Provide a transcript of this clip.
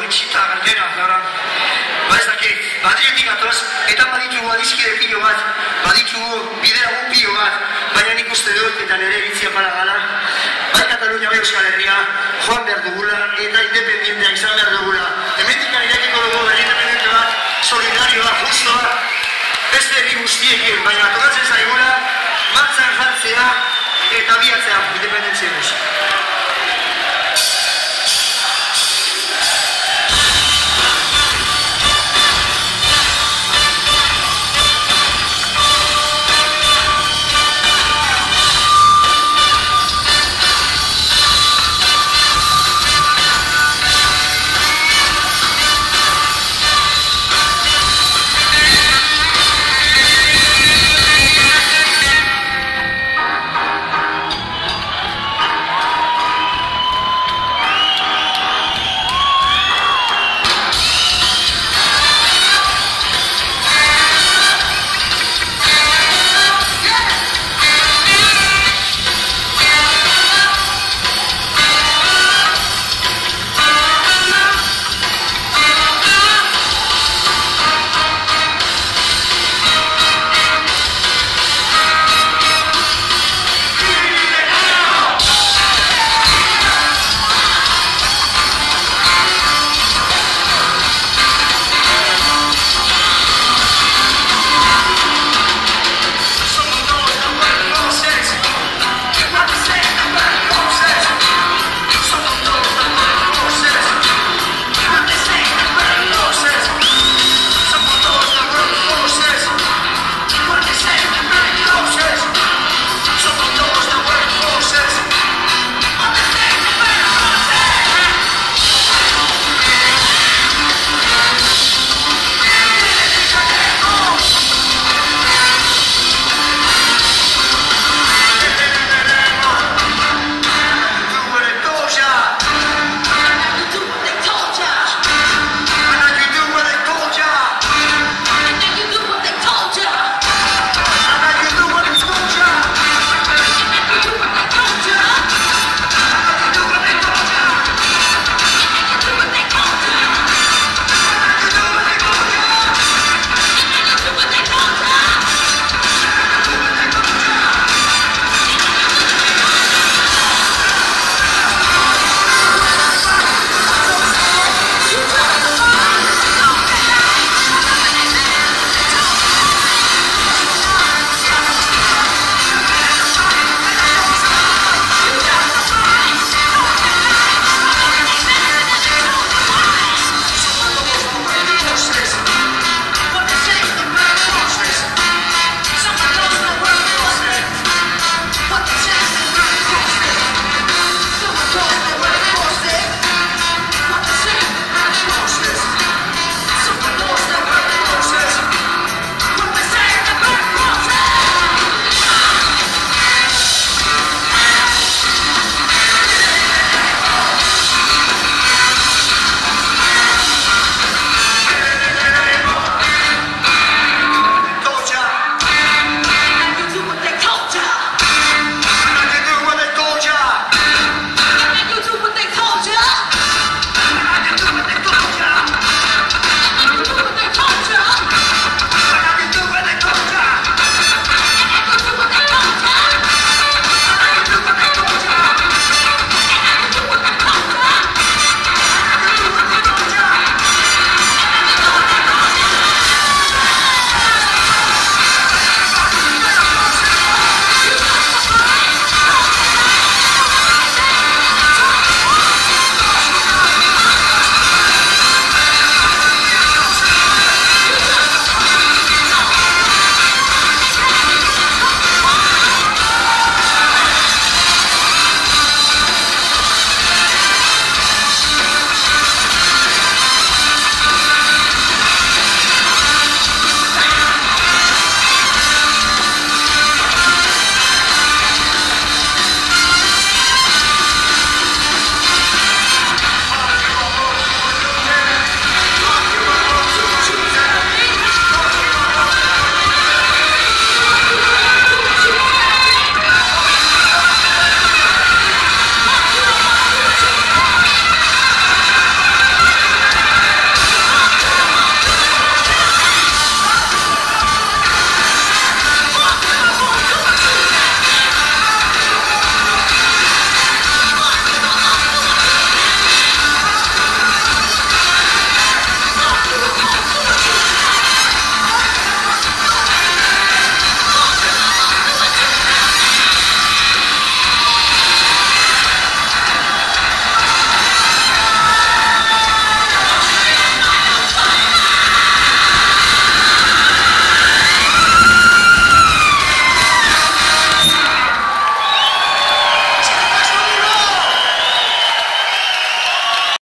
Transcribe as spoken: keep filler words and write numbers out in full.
itxita galdera, gara. Ba ez dakit, Madriletik gatoz, eta baditugu adiskide pilo bat, baditugu bidelagun pilo bat, baina nik uste dut eta nire iritzi apala gala. Bai Katalunia, bai Euskal Herria, joan behar dugula eta independienteak izan behar dugula. Hemendik irekiko dugu behar independente bat, solidarioa, justoa, beste herri guztiekin, baina tokatzen zaigula, martxan jartzea eta biatzea independentzia.